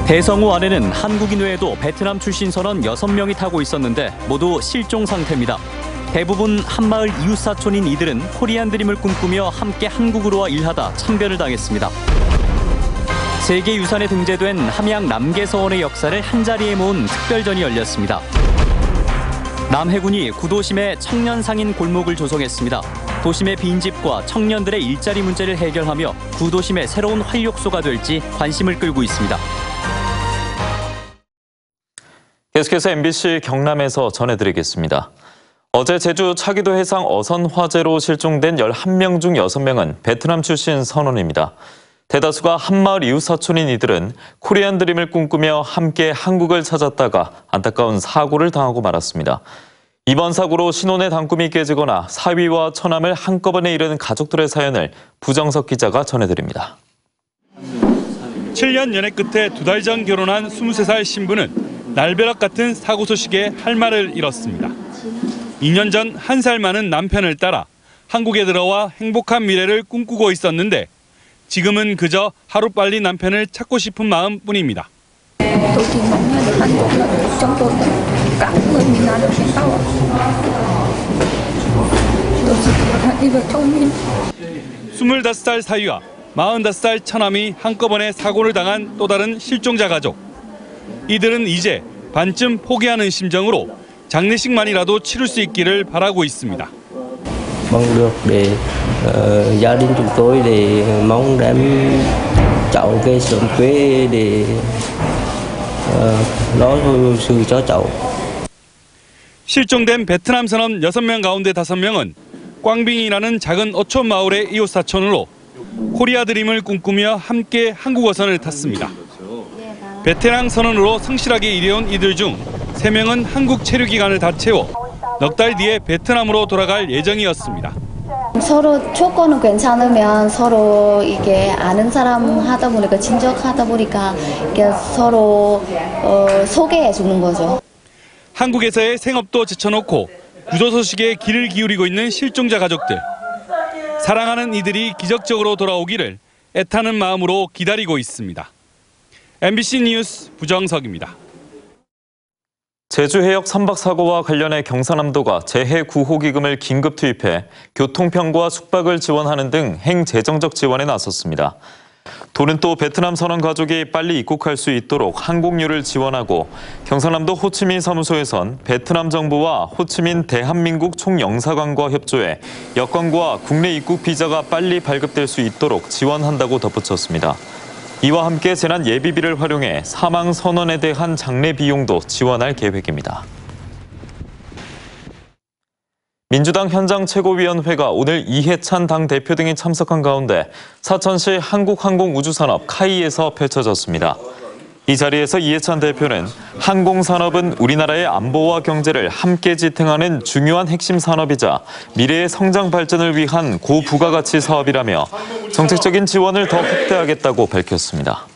대성우 안에는 한국인 외에도 베트남 출신 선원 6명이 타고 있었는데 모두 실종 상태입니다. 대부분 한마을 이웃사촌인 이들은 코리안 드림을 꿈꾸며 함께 한국으로 와 일하다 참변을 당했습니다. 세계유산에 등재된 함양 남계서원의 역사를 한자리에 모은 특별전이 열렸습니다. 남해군이 구도심에 청년 상인 골목을 조성했습니다. 도심의 빈집과 청년들의 일자리 문제를 해결하며 구도심의 새로운 활력소가 될지 관심을 끌고 있습니다. 계속해서 MBC 경남에서 전해드리겠습니다. 어제 제주 차기도 해상 어선 화재로 실종된 11명 중 6명은 베트남 출신 선원입니다. 대다수가 한마을 이웃사촌인 이들은 코리안 드림을 꿈꾸며 함께 한국을 찾았다가 안타까운 사고를 당하고 말았습니다. 이번 사고로 신혼의 단꿈이 깨지거나 사위와 처남을 한꺼번에 잃은 가족들의 사연을 부정석 기자가 전해드립니다. 7년 연애 끝에 2달 전 결혼한 23살 신부는 날벼락 같은 사고 소식에 할 말을 잃었습니다. 2년 전 1살 많은 남편을 따라 한국에 들어와 행복한 미래를 꿈꾸고 있었는데 지금은 그저 하루빨리 남편을 찾고 싶은 마음뿐입니다. 스물다섯 살 사위와 45살 처남이 한꺼번에 사고를 당한 또 다른 실종자 가족. 이들은 이제 반쯤 포기하는 심정으로 장례식만이라도 치를 수 있기를 바라고 있습니다. Mong được để gia đình chúng tôi để mong đem cháu về sớm quê để lo sự cho cháu. 실종된 베트남 선원 6명 가운데 5명은 꽝빙이라는 작은 어촌 마을의 이웃사촌으로 코리아 드림을 꿈꾸며 함께 한국어선을 탔습니다. 베테랑 선원으로 성실하게 일해온 이들 중 3명은 한국 체류 기간을 다 채워 넉 달 뒤에 베트남으로 돌아갈 예정이었습니다. 서로 조건은 괜찮으면 서로 이게 아는 사람 하다 보니까 친척하다 보니까 이게 서로 소개해 주는 거죠. 한국에서의 생업도 제쳐놓고 구조 소식에 귀를 기울이고 있는 실종자 가족들. 사랑하는 이들이 기적적으로 돌아오기를 애타는 마음으로 기다리고 있습니다. MBC 뉴스 부정석입니다. 제주 해역 선박 사고와 관련해 경상남도가 재해구호기금을 긴급 투입해 교통편과 숙박을 지원하는 등 행재정적 지원에 나섰습니다. 도는 또 베트남 선원 가족이 빨리 입국할 수 있도록 항공료를 지원하고 경상남도 호치민 사무소에선 베트남 정부와 호치민 대한민국 총영사관과 협조해 여권과 국내 입국 비자가 빨리 발급될 수 있도록 지원한다고 덧붙였습니다. 이와 함께 재난 예비비를 활용해 사망 선원에 대한 장례 비용도 지원할 계획입니다. 민주당 현장 최고위원회가 오늘 이해찬 당대표 등이 참석한 가운데 사천시 한국항공우주산업 카이에서 펼쳐졌습니다. 이 자리에서 이해찬 대표는 항공산업은 우리나라의 안보와 경제를 함께 지탱하는 중요한 핵심 산업이자 미래의 성장 발전을 위한 고부가가치 사업이라며 정책적인 지원을 더 확대하겠다고 밝혔습니다.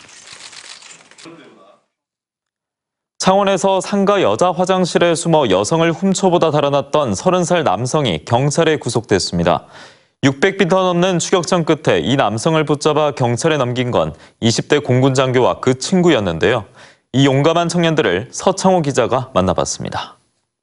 창원에서 상가 여자 화장실에 숨어 여성을 훔쳐보다 달아났던 30살 남성이 경찰에 구속됐습니다. 600m 넘는 추격전 끝에 이 남성을 붙잡아 경찰에 넘긴 건 20대 공군 장교와 그 친구였는데요. 이 용감한 청년들을 서창호 기자가 만나봤습니다.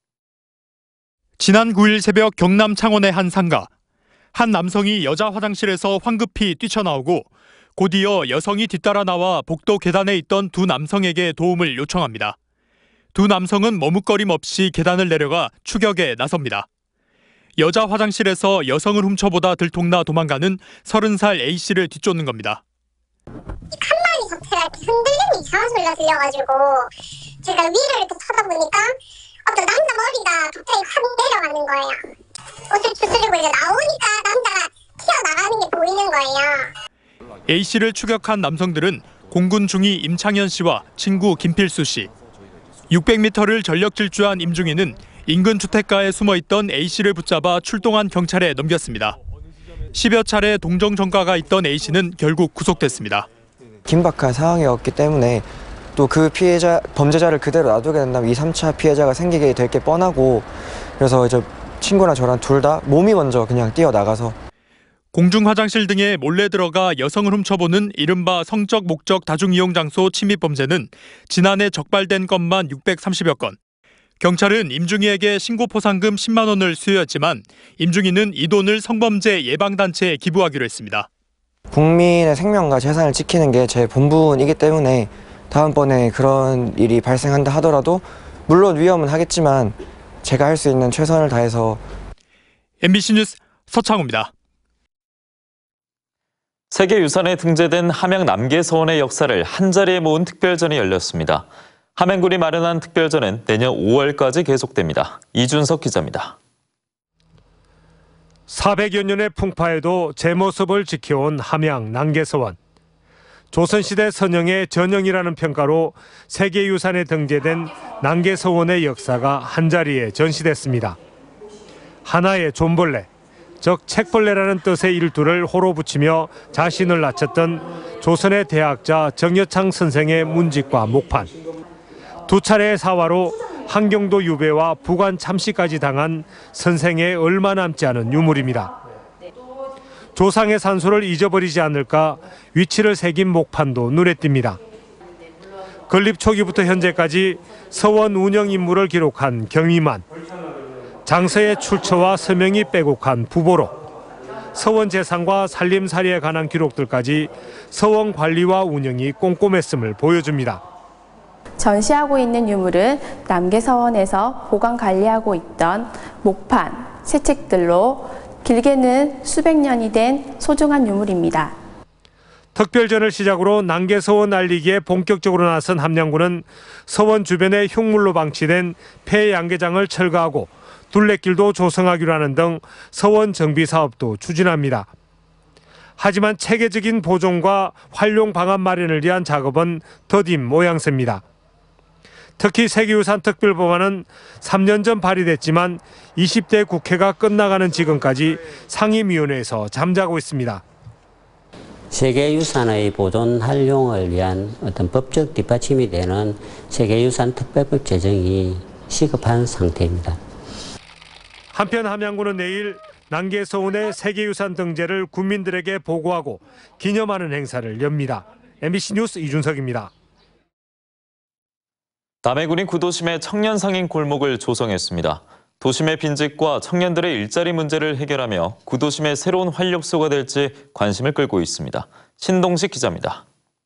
지난 9일 새벽 경남 창원의 한 상가. 한 남성이 여자 화장실에서 황급히 뛰쳐나오고 곧이어 여성이 뒤따라 나와 복도 계단에 있던 두 남성에게 도움을 요청합니다. 두 남성은 머뭇거림 없이 계단을 내려가 추격에 나섭니다. 여자 화장실에서 여성을 훔쳐보다 들통나 도망가는 30살 A씨를 뒤쫓는 겁니다. 칸막이 자체가 이렇게 흔들리는 이상한 소리가 들려가지고 제가 위를 이렇게 쳐다보니까 어떤 남자 머리가 갑자기 확 내려가는 거예요. 옷을 추스리고 이제 나오니까 남자가 튀어나가는 게 보이는 거예요. A씨를 추격한 남성들은 공군 중위 임창현 씨와 친구 김필수 씨. 600m를 전력 질주한 임중희는 인근 주택가에 숨어있던 A씨를 붙잡아 출동한 경찰에 넘겼습니다. 10여 차례 동정 전과가 있던 A씨는 결국 구속됐습니다. 긴박한 상황이었기 때문에 또 그 범죄자를 그대로 놔두게 된다면 2, 3차 피해자가 생기게 될 게 뻔하고 그래서 이제 친구랑 저랑 둘 다 몸이 먼저 그냥 뛰어나가서 공중 화장실 등에 몰래 들어가 여성을 훔쳐보는 이른바 성적 목적 다중이용 장소 침입 범죄는 지난해 적발된 건만 630여 건. 경찰은 임중희에게 신고 포상금 10만 원을 수여했지만 임중희는 이 돈을 성범죄 예방단체에 기부하기로 했습니다. 국민의 생명과 재산을 지키는 게 제 본분이기 때문에 다음번에 그런 일이 발생한다 하더라도 물론 위험은 하겠지만 제가 할 수 있는 최선을 다해서. MBC 뉴스 서창호입니다. 세계유산에 등재된 함양 남계서원의 역사를 한자리에 모은 특별전이 열렸습니다. 함양군이 마련한 특별전은 내년 5월까지 계속됩니다. 이준석 기자입니다. 400여 년의 풍파에도 제 모습을 지켜온 함양 남계서원. 조선시대 선영의 전형이라는 평가로 세계유산에 등재된 남계서원의 역사가 한자리에 전시됐습니다. 하나의 존벌레, 즉 책벌레라는 뜻의 일두를 호로 붙이며 자신을 낮췄던 조선의 대학자 정여창 선생의 문직과 목판. 두 차례의 사화로 한경도 유배와 부관 참시까지 당한 선생의 얼마 남지 않은 유물입니다. 조상의 산소를 잊어버리지 않을까 위치를 새긴 목판도 눈에 띕니다. 건립 초기부터 현재까지 서원 운영 임무를 기록한 경위만, 장서의 출처와 서명이 빼곡한 부보록, 서원 재산과 살림살이에 관한 기록들까지 서원 관리와 운영이 꼼꼼했음을 보여줍니다. 전시하고 있는 유물은 남계서원에서 보관 관리하고 있던 목판, 새책들로 길게는 수백 년이 된 소중한 유물입니다. 특별전을 시작으로 남계서원 알리기에 본격적으로 나선 함양군은 서원 주변에 흉물로 방치된 폐 양계장을 철거하고 둘레길도 조성하기로 하는 등 서원 정비 사업도 추진합니다. 하지만 체계적인 보존과 활용 방안 마련을 위한 작업은 더딘 모양새입니다. 특히 세계유산 특별법안은 3년 전 발의됐지만 20대 국회가 끝나가는 지금까지 상임위원회에서 잠자고 있습니다. 세계유산의 보존 활용을 위한 어떤 법적 뒷받침이 되는 세계유산 특별법 제정이 시급한 상태입니다. 한편 함양군은 내일 남계서원의 세계유산 등재를 국민들에게 보고하고 기념하는 행사를 엽니다. MBC 뉴스 이준석입니다. 남해군이 구도심에 청년 상인 골목을 조성했습니다. 도심의 빈집과 청년들의 일자리 문제를 해결하며 구도심의 새로운 활력소가 될지 관심을 끌고 있습니다. 신동식 기자입니다.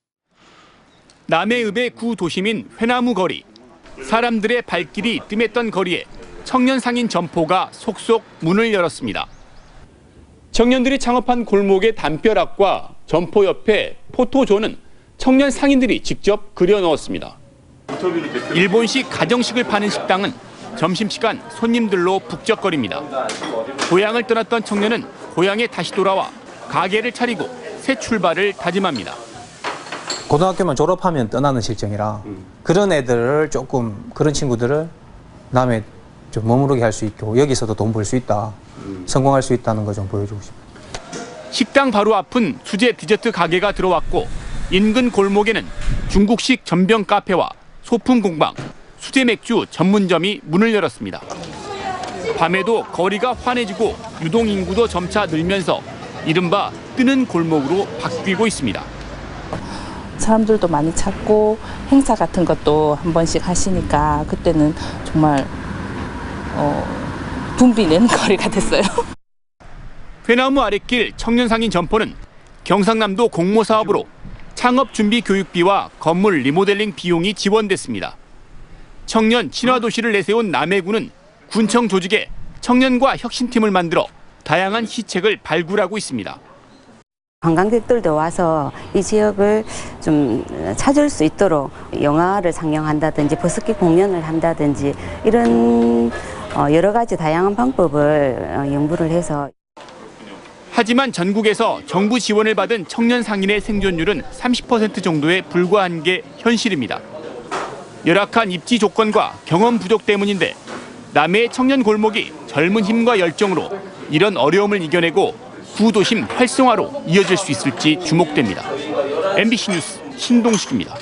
남해읍의 구도심인 회나무 거리. 사람들의 발길이 뜸했던 거리에 청년 상인 점포가 속속 문을 열었습니다. 청년들이 창업한 골목의 담벼락과 점포 옆에 포토존은 청년 상인들이 직접 그려넣었습니다. 일본식 가정식을 파는 식당은 점심시간 손님들로 북적거립니다. 고향을 떠났던 청년은 고향에 다시 돌아와 가게를 차리고 새 출발을 다짐합니다. 고등학교만 졸업하면 떠나는 실정이라 그런 애들을 조금, 그런 친구들을 남에 좀 머무르게 할 수 있고 여기서도 돈 벌 수 있다, 성공할 수 있다는 거 좀 보여주고 싶어요. 식당 바로 앞은 수제 디저트 가게가 들어왔고 인근 골목에는 중국식 전병 카페와 소품 공방, 수제 맥주 전문점이 문을 열었습니다. 밤에도 거리가 환해지고 유동 인구도 점차 늘면서 이른바 뜨는 골목으로 바뀌고 있습니다. 사람들도 많이 찾고 행사 같은 것도 한 번씩 하시니까 그때는 정말 붐비는 거리가 됐어요. 회나무 아랫길 청년상인 점포는 경상남도 공모사업으로 창업 준비 교육비와 건물 리모델링 비용이 지원됐습니다. 청년 친화도시를 내세운 남해군은 군청 조직에 청년과 혁신팀을 만들어 다양한 시책을 발굴하고 있습니다. 관광객들도 와서 이 지역을 좀 찾을 수 있도록 영화를 상영한다든지 버스킹 공연을 한다든지 이런 여러 가지 다양한 방법을 연구를 해서. 하지만 전국에서 정부 지원을 받은 청년 상인의 생존율은 30% 정도에 불과한 게 현실입니다. 열악한 입지 조건과 경험 부족 때문인데 남해의 청년 골목이 젊은 힘과 열정으로 이런 어려움을 이겨내고 구도심 활성화로 이어질 수 있을지 주목됩니다. MBC 뉴스 신동식입니다.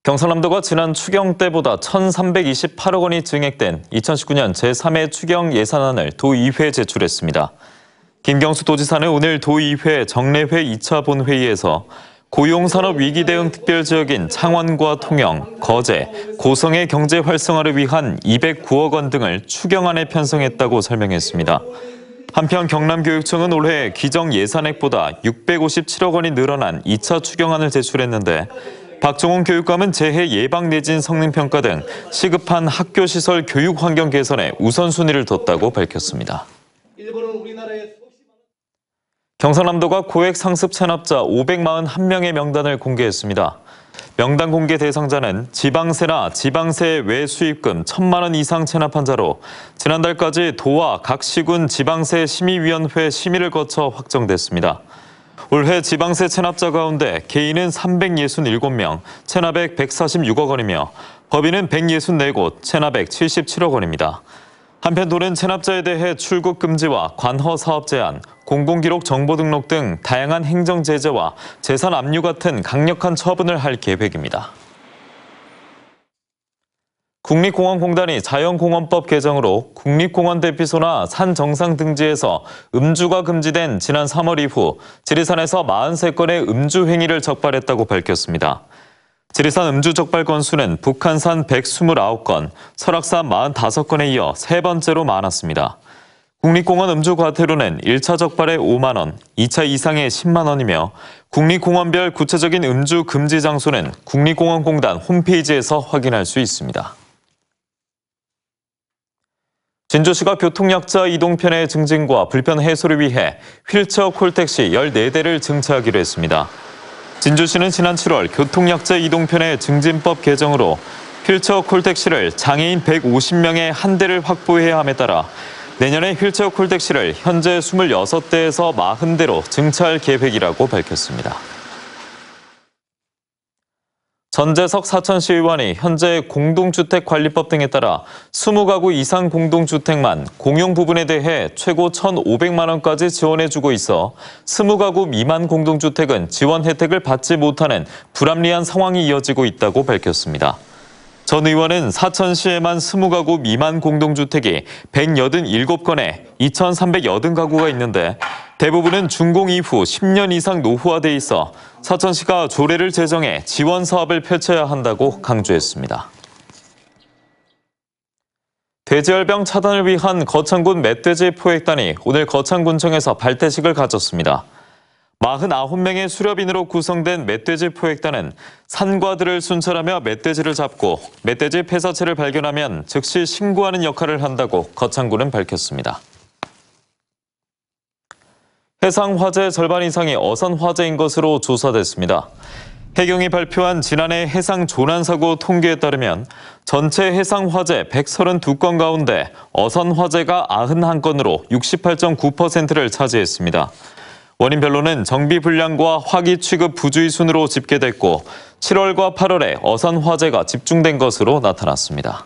경상남도가 지난 추경 때보다 1,328억 원이 증액된 2019년 제3회 추경 예산안을 도의회에 제출했습니다. 김경수 도지사는 오늘 도의회 정례회 2차 본회의에서 고용산업 위기 대응 특별지역인 창원과 통영, 거제, 고성의 경제 활성화를 위한 209억 원 등을 추경안에 편성했다고 설명했습니다. 한편 경남교육청은 올해 기정 예산액보다 657억 원이 늘어난 2차 추경안을 제출했는데 박종훈 교육감은 재해 예방 내진 성능평가 등 시급한 학교시설 교육 환경 개선에 우선순위를 뒀다고 밝혔습니다. 경상남도가 고액 상습 체납자 541명의 명단을 공개했습니다. 명단 공개 대상자는 지방세나 지방세 외 수입금 1,000만 원 이상 체납한 자로 지난달까지 도와 각 시군 지방세 심의위원회 심의를 거쳐 확정됐습니다. 올해 지방세 체납자 가운데 개인은 367명, 체납액 146억 원이며 법인은 164곳, 체납액 77억 원입니다. 한편 도는 체납자에 대해 출국 금지와 관허 사업 제한, 공공기록 정보 등록 등 다양한 행정 제재와 재산 압류 같은 강력한 처분을 할 계획입니다. 국립공원공단이 자연공원법 개정으로 국립공원 대피소나 산 정상 등지에서 음주가 금지된 지난 3월 이후 지리산에서 43건의 음주 행위를 적발했다고 밝혔습니다. 지리산 음주 적발 건수는 북한산 129건, 설악산 45건에 이어 세 번째로 많았습니다. 국립공원 음주 과태료는 1차 적발에 5만 원, 2차 이상에 10만 원이며 국립공원별 구체적인 음주 금지 장소는 국립공원공단 홈페이지에서 확인할 수 있습니다. 진주시가 교통약자 이동 편의 증진과 불편 해소를 위해 휠체어 콜택시 14대를 증차하기로 했습니다. 진주시는 지난 7월 교통약자 이동 편의 증진법 개정으로 휠체어 콜택시를 장애인 150명에 한 대를 확보해야 함에 따라 내년에 휠체어 콜택시를 현재 26대에서 40대로 증차할 계획이라고 밝혔습니다. 전재석 사천시 의원이 현재 공동주택관리법 등에 따라 20가구 이상 공동주택만 공용 부분에 대해 최고 1,500만 원까지 지원해주고 있어 20가구 미만 공동주택은 지원 혜택을 받지 못하는 불합리한 상황이 이어지고 있다고 밝혔습니다. 전 의원은 사천시에만 20가구 미만 공동주택이 187건에 2,380가구가 있는데 대부분은 준공 이후 10년 이상 노후화돼 있어 사천시가 조례를 제정해 지원 사업을 펼쳐야 한다고 강조했습니다. 돼지열병 차단을 위한 거창군 멧돼지 포획단이 오늘 거창군청에서 발대식을 가졌습니다. 49명의 수렵인으로 구성된 멧돼지 포획단은 산과 들을 순찰하며 멧돼지를 잡고 멧돼지 폐사체를 발견하면 즉시 신고하는 역할을 한다고 거창군은 밝혔습니다. 해상 화재 절반 이상이 어선 화재인 것으로 조사됐습니다. 해경이 발표한 지난해 해상 조난 사고 통계에 따르면 전체 해상 화재 132건 가운데 어선 화재가 91건으로 68.9%를 차지했습니다. 원인별로는 정비 불량과 화기 취급 부주의 순으로 집계됐고 7월과 8월에 어선 화재가 집중된 것으로 나타났습니다.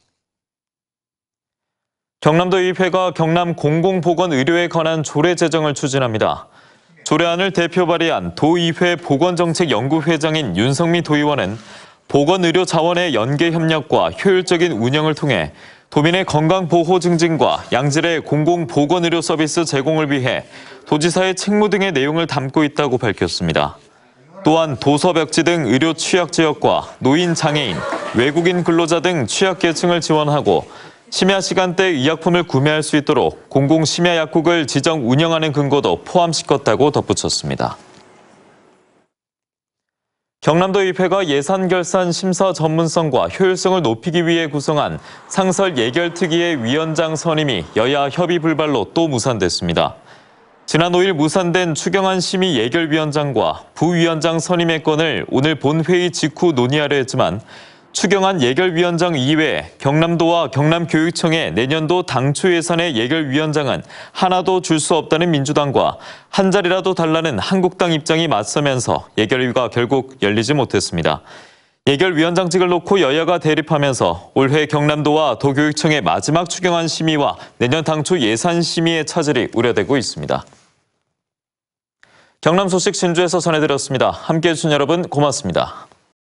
경남도의회가 경남 공공보건의료에 관한 조례 제정을 추진합니다. 조례안을 대표 발의한 도의회 보건정책연구회장인 윤성미 도의원은 보건의료 자원의 연계 협력과 효율적인 운영을 통해 도민의 건강보호 증진과 양질의 공공보건의료 서비스 제공을 위해 도지사의 책무 등의 내용을 담고 있다고 밝혔습니다. 또한 도서벽지 등 의료 취약지역과 노인, 장애인, 외국인 근로자 등 취약계층을 지원하고 심야 시간대 의약품을 구매할 수 있도록 공공심야약국을 지정 운영하는 근거도 포함시켰다고 덧붙였습니다. 경남도의회가 예산결산 심사 전문성과 효율성을 높이기 위해 구성한 상설 예결특위의 위원장 선임이 여야 협의 불발로 또 무산됐습니다. 지난 5일 무산된 추경안 심의 예결위원장과 부위원장 선임의 건을 오늘 본회의 직후 논의하려 했지만 추경안 예결위원장 이외에 경남도와 경남교육청의 내년도 당초 예산의 예결위원장은 하나도 줄 수 없다는 민주당과 한 자리라도 달라는 한국당 입장이 맞서면서 예결위가 결국 열리지 못했습니다. 예결위원장직을 놓고 여야가 대립하면서 올해 경남도와 도교육청의 마지막 추경안 심의와 내년 당초 예산 심의의 차질이 우려되고 있습니다. 경남 소식 진주에서 전해드렸습니다. 함께해 주신 여러분 고맙습니다.